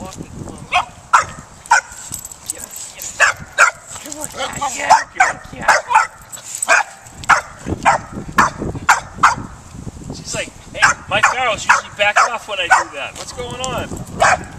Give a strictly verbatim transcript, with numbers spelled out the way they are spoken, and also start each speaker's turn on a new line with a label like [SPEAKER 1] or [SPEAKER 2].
[SPEAKER 1] walking. Come on. Get him, get him. Come on, cat, get him, get him, cat. She's like, hey, my Pharaohs usually back off when I do that. What's going on?